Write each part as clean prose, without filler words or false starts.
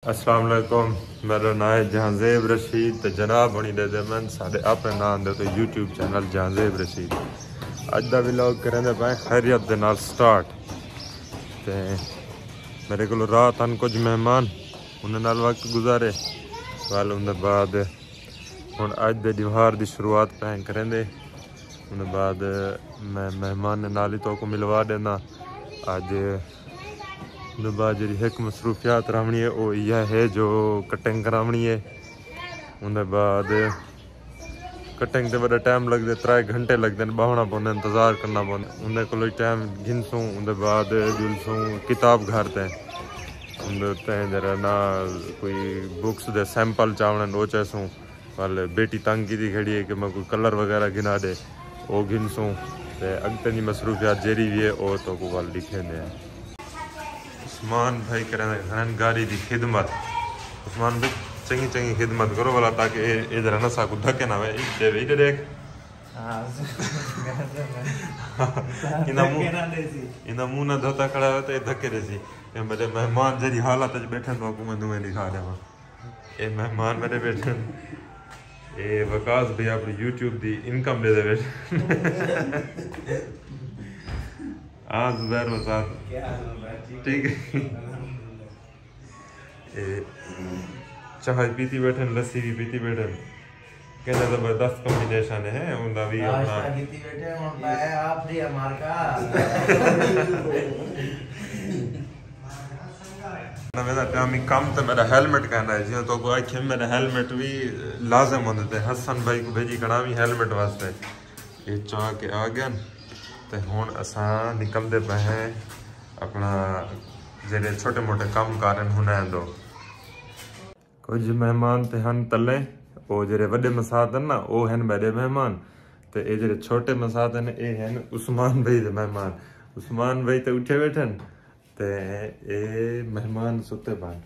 अस्सलाम वालेकुम, मेरा नाम है जहांजेब रशीद। तो जनाब होनी दे मैं साढ़े अपने नाम दे तो यूट्यूब चैनल जहांजेब रशीद। अज का व्लॉग करें पाए खैरियत के नाल स्टार्ट। तो मेरे को रात हैं कुछ मेहमान उन्होंने वक्त गुजारे वाल उनके बाद हूँ अज के दिवार की शुरुआत पैं करें। उनके बाद मैं मेहमान ने नाल ही तो को मिलवा देना। अज उनके बाद जी एक मसरूफियात रावनी है वो यह है जो कटिंग करावनी है। उनके बाद कटिंग से बड़ा टाइम लगते 3 घंटे लगते बहना पौंदा इंतजार करना पौंदा। उनके को टाइम गिनसूँ उनके बाद जुलसूँ किताब घर ते उनते जरा ना कोई बुक्स दे सैंपल चावण वो चैसूँ वाले बेटी तंग की खड़ी है कि मैं कोई कलर वगैरह गिना दे वो गिनसूँ। तो अगते की मसरूफियात जेरी भी है वो तो को वाल लिखे दे। उस्मान भाई करें गाड़ी की खिदमत। उस्मान भाई चंगी चंगी खिदमत करो वाला ताकि इधर ना साकू धक्के ना इधर देख इना मुंह ना धोता खड़ा हो तो धक्के देसी। मेरे मेहमान जी हालत बैठे तो मैं तुम्हें दिखा देवा। ये मेहमान मेरे बैठे ये वकास भाई अपनी यूट्यूब की इनकम दे दे। हाँ जुबैर वसात ठीक है। चाय पीती बैठे लस्सी भी पीती बैठे कहते जबरदस्त कॉम्बिनेशन है उनका भी अपना कम तो मेरा हेलमेट कहना है जी तो आखे मेरा हेलमेट भी लाजम होते हसन भाई को भेजी कड़ा भी हेलमेट वास्ते ये चाह के आ गया। तो हूँ असा निकलते पे हैं अपना जेडे छोटे मोटे काम कारण होने दो। कुछ मेहमान थे हैं तले वो जेडे वड्डे मसाद हैं ना वो हैं बड़े मेहमान। तो ये जेडे छोटे मसाद हैं ये हैं उस्मान भाई दे मेहमान। उस्मान भाई तो उठे बैठे तो ये मेहमान सुते पान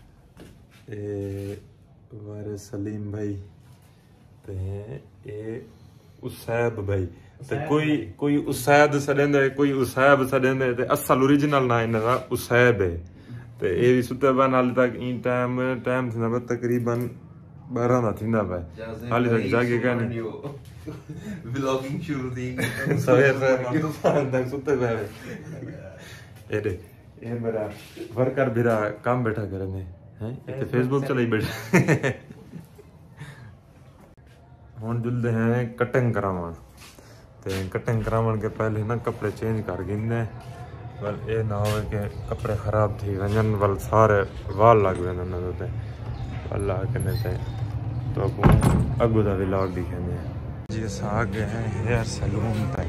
ये वारे सलीम भाई तो ये उसैब भाई तो कोई उसैद सडेंदे कोई उसैब सडेंदे ते असल ओरिजिनल ना इनका उसैब है। तो ये भी सुते पान हाल तक इन टाइम थींदा पे तकरीबन 12 ना थींदा पे हाल तक जागे का नहीं व्लॉगिंग शुरू थी सवेरे तक सुते पे। ये देख ये मेरा वर्कर बिरा काम बैठा करने हैं इतने फेसबुक चलाई बैठे हुन जुलदे हैं कटिंग करावन। तो कटिंग करावन के पहले ना कपड़े चेंज कर गिंदे वल ये ना हो कि कपड़े खराब थी वजन वल सारे वाल लग वे ते अल्लाह कने से तो अगू दा व्लॉग दिखेंगे जी। आ गए हैं हेयर सैलून तक।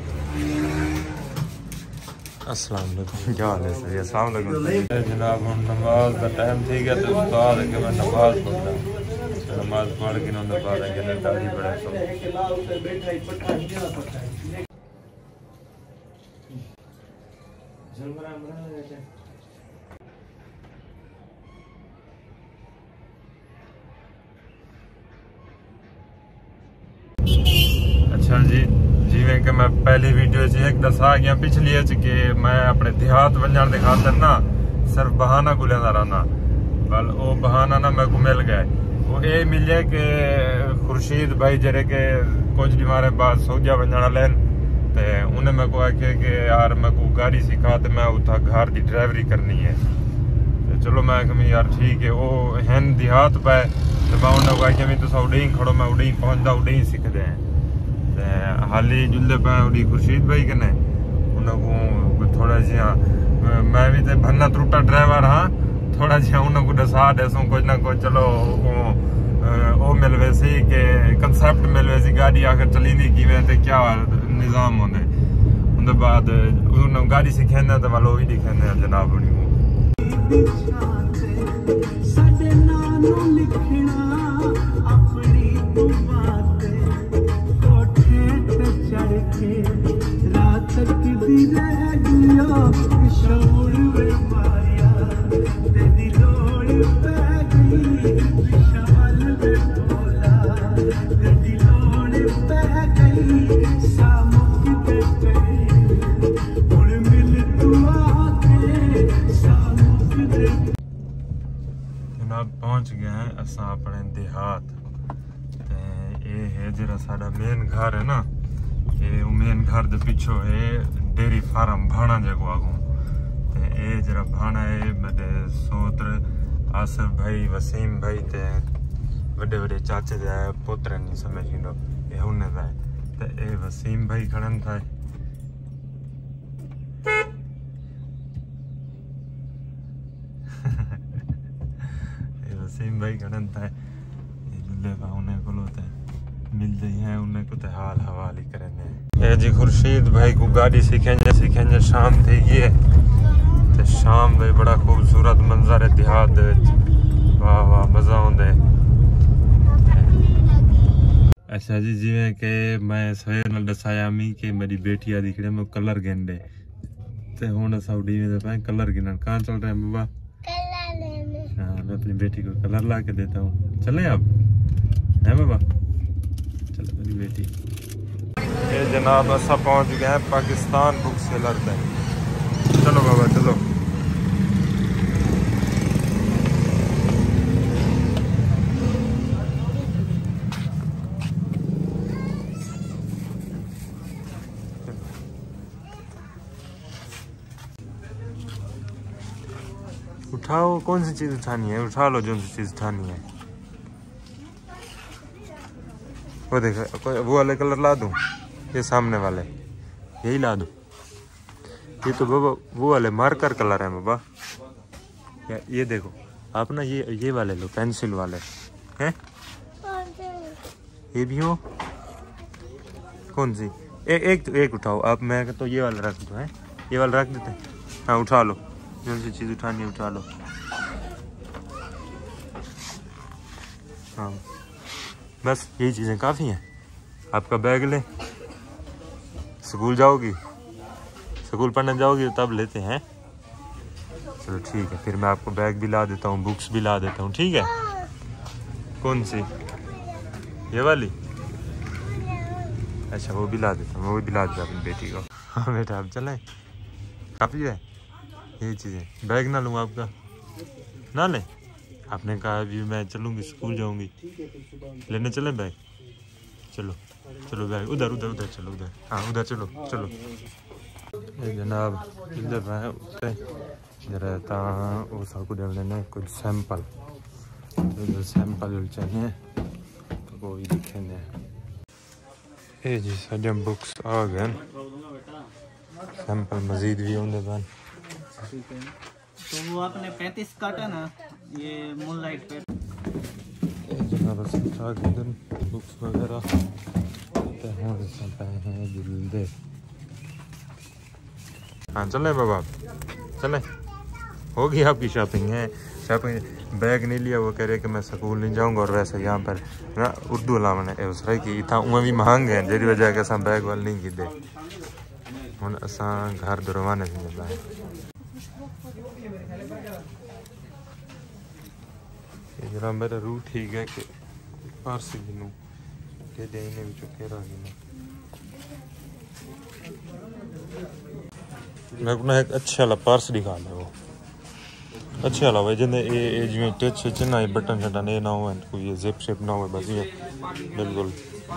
अस्सलाम वालेकुम क्या हाल है सर? अस्सलाम वालेकुम जनाब हम नमाज का टाइम थी गया तो उस्ताद के मैं नमाज पढ़ना नमाज पढ़ के उन्होंने बाद के दाढ़ी बड़ा सो अच्छा जी जिवें कि मैं पहली वीडियो एक दसा गया पिछली कि मैं अपने देहात वजन के खातर ना सिर्फ बहाना गुलिया रहना बल वो बहाना ना मेरे को मिल गए। वो ये मिले कि खुर्शीद भाई जरे के कुछ दिन हमारे बाद सऊदिया वजन लेन तो उन्हें मेरे को आखे कि यार मेरे को गाड़ी सिखा तो मैं उतना घर की ड्राइवरी करनी है। तो चलो मैं आखिर यार ठीक है वो हैं देहात पे तो मैं उन्हें आखे भी तुम उड़े ही खड़ो मैं उड़े ही पहुँचता उड़े ही सीखते हैं। हाल ही जुलते पे उड़ी खुर्शीद भाई कने उनको थोड़ा जिहा मैं भी तो भन्ना त्रुटा ड्राइवर हाँ थोड़ा जिहा उनको दसा देसूँ कुछ ना कुछ चलो वो मिलवे सी कि कंसेप्ट मिलवे सी गाड़ी आकर चली नहीं कि क्या निज़ाम होंगे उनके बाद उन्होंने गाड़ी सिखेंदा तो वालों भी दिखेंदे जनाब उन्हीं जनाब पहुंच गए हैं असा अपने देहात ते ये है जरा साडा मेन घर है ना, ये मेन घर दे पिछो है डेयरी फार्म भाना जगो आगू ते ये जरा भाना है मेरे सोत्र आसिफ भाई वसीम भाई ते वड्डे वड्डे चाचे दे पुत्र नहीं समझ लो ये हुन दा ते ये वसीम भाई खड़न था वसीम भाई खड़न था दुल्ले का उन्हें को लोते मिलते हैं उन्हें को हाल हवाली करेंगे। ये जी खुर्शीद भाई को गाड़ी सीखेंगे शाम थी गई है ते शाम भाई बड़ा खूबसूरत मंजर है देहात दे वाह वाह मजा आंदा है। अच्छा जी जिवें कि मैं सवेर नाल दसाया मी कि मेरी बेटी आदि खड़े में कलर गेंदे ते हुन सऊदी में पे कलर गिनन कहां चल रहे हैं बाबा? कलर लेने। हां मैं अपनी बेटी को कलर ला के देता हूं, चलें आप है बाबा? चलो मेरी बेटी। ये जनाब असा पहुंच गए हैं पाकिस्तान बुक सेलर पे, चलो बाबा चलो। उठाओ, कौन सी चीज उठानी है? उठा लो जो सी चीज उठानी है। वो देखो वो वाले कलर ला दूं, ये सामने वाले यही ला दूं? ये तो बाबा वो वाले मार्कर कलर है बाबा। ये देखो आप ना ये वाले लो, पेंसिल वाले हैं। ये भी हो कौन सी? एक उठाओ आप, मैं तो ये वाला रख दो है, ये वाला रख देते हैं। हाँ उठा लो जो सी चीज उठानी है उठा लो। हाँ बस यही चीज़ें काफ़ी हैं। आपका बैग ले, स्कूल जाओगी, स्कूल पढ़ने जाओगी तब लेते हैं। चलो ठीक है, फिर मैं आपको बैग भी ला देता हूँ, बुक्स भी ला देता हूँ, ठीक है? कौन सी? ये वाली? अच्छा वो भी ला देता हूँ, वो भी ला देता अपनी बेटी को। हाँ बेटा आप चलें, काफ़ी है ये चीज़ें। बैग ना लूँ आपका? ना लें? आपने कहा अभी मैं चलूँगी स्कूल जाऊँगी, लेने चलें बैग? चलो चलो बैग उधर उधर उधर चलो उधर, हाँ उधर चलो चलो। ये जनाब इधर है उत्ते जरा ता वो सब ने कुछ सैंपल चाहिए तो वो ही दिखेंगे। ये जी साढ़े बुक्स आ गए, सैंपल मजीद भी होंगे बन। तो वो आपने 35 काटा ना, ये मूनलाइट पे जनाब बुक्स वगैरह हैं जल्दे। हाँ चलें बाबा चलें, होगी आपकी शॉपिंग है। शॉपिंग बैग नहीं लिया, वो कह रहे कि मैं स्कूल नहीं जाऊंगा, और वैसे यहाँ पर ना उर्दू अलावा ने उस की इतना उमें भी महंगे हैं जिस वजह के असां बैग वाल नहीं कीते। हुन असां घर दरवाने थी मिलता है। जरा मेरा रूट ठीक है कि पार्स गिनूं के देने भी चुके रह गिनूं। मैं को ना एक अच्छा वाला पर्स दिखा ले, वो अच्छा वाला भाई जिन्हें ये जिमें टच विच ना बटन शटन ये ना हो, कोई ये जिप शिप ना हो, बस ये बिल्कुल।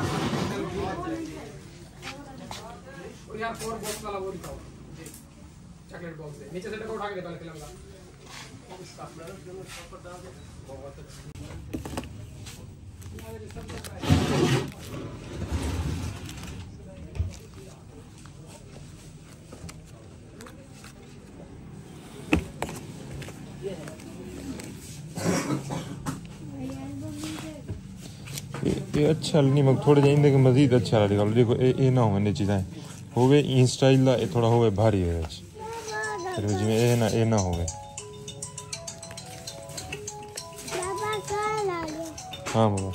ये अच्छा नहीं, मैं थोड़े जाइंदे कि मजीद अच्छा लगा। देखो ये ना हो ने चीज़ें हो गए इन स्टाइल दा, थोड़ा हो भारी है फिर जिमें ये ना हो गए। हाँ बाबा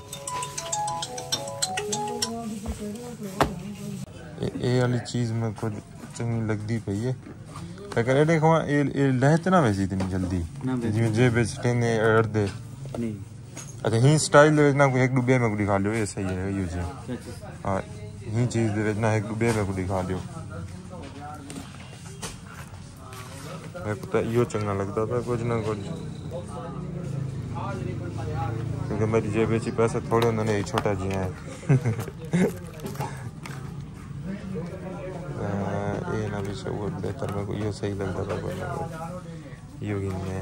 ये वाली चीज़ में कुछ चंगी लगती पई है, लेकिन ये देखो ये लहते ना वैसे इतनी जल्दी जिमें जेब टेंगे अड़दे। अच्छा ही स्टाइल ना कोई एक डुबे में को दिखा लियो, ये सही है यूज। हाँ ही चीज़ दे ना एक डुबे में को दिखा लियो, मेरे को तो यो चंगा लगता था कुछ ना कुछ। क्योंकि मेरी जेब में पैसे थोड़े उन्होंने ही छोटा जी हैं ये ना भी सब बेहतर मेरे को ये सही लगता था कोई ना कोई योगी में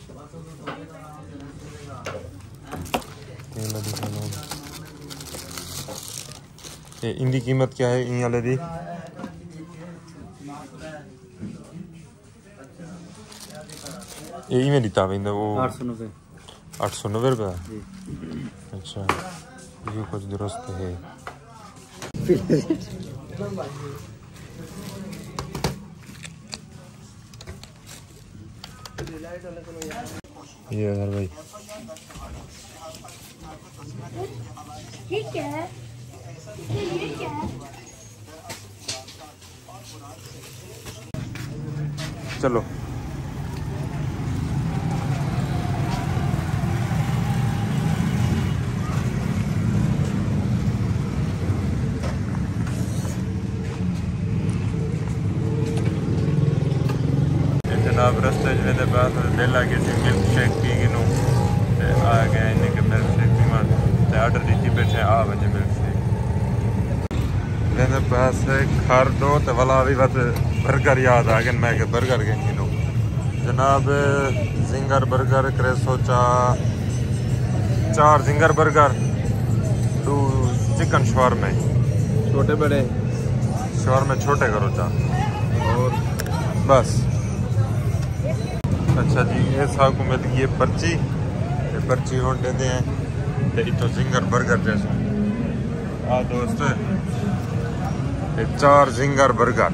ये इनकी कीमत क्या है इन वाले दी? ये में दिता भाई वो 890 890 रुपया। अच्छा ये कुछ दुरुस्त है। ये अगर भाई ठीक है ये क्या है? चलो जनाब रस्ते जे बाद दिल आ गई मिल्क शेक पी गिनू आ गए इन्हें मिल्क शेक पीवन ऑर्डर दी बैठे आ वजे मिल्क शेक लेने पास खर दो तो वाला भी बस बर्गर याद आ गए मैं के बर्गर के गिनू जनाब जिंगर बर्गर करे सोचा 4 जिंगर बर्गर 2 चिकन शवारमे छोटे बड़े शवारमे छोटे करो चा और बस। अच्छा जी ये साहब को मिल गई है पर्ची ये पर्ची होने देते हैं तो इतो जिंगर बर्गर जैसा आ दोस्त ये 4 जिंगर बर्गर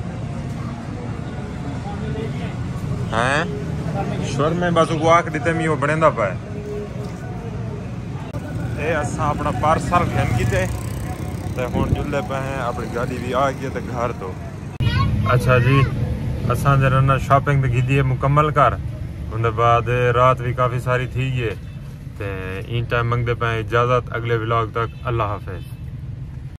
हैं शोर में बस को आख दीते मी वो बनेंदा पाए ये असा अपना पार्सल खन कीते ते हुन जुल्ले पे हैं अपनी गाड़ी भी आ गई ते घर तो। अच्छा जी असा जरा शॉपिंग तो की है मुकम्मल कर उनके बाद रात भी काफ़ी सारी थी है तो इन टाइम मंगते पे इजाज़त अगले व्लॉग तक अल्लाह हाफिज़।